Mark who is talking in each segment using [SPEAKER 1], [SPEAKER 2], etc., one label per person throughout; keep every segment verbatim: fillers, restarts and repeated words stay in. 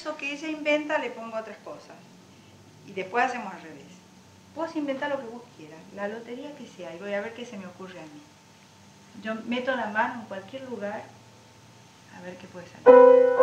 [SPEAKER 1] eso que ella inventa le pongo otras cosas. Y después hacemos al revés. Vos inventá lo que vos quieras, la lotería que sea, y voy a ver qué se me ocurre a mí. Yo meto la mano en cualquier lugar, a ver qué puede salir.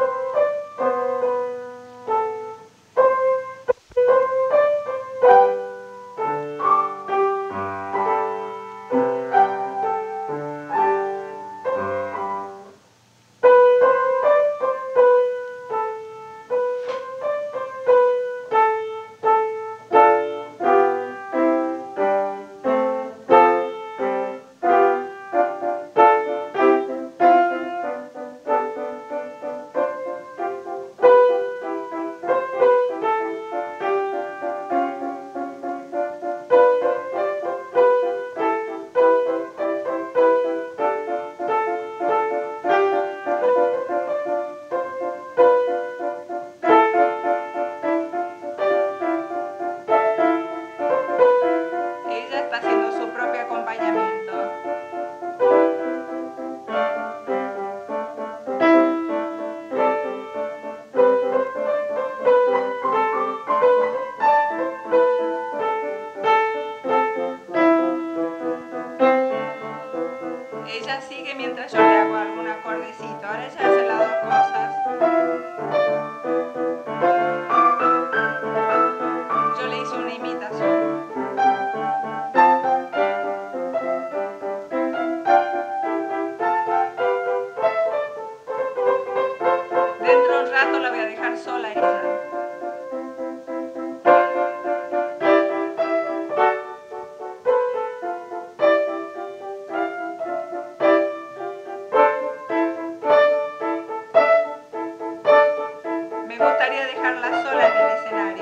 [SPEAKER 1] Ella está haciendo su propio acompañamiento. Ella sigue mientras yo le hago algún acordecito. Ahora ella hace las dos cosas. Yo le hice una imitación. Dentro de un rato la voy a dejar sola ella. Me gustaría dejarla sola en el escenario.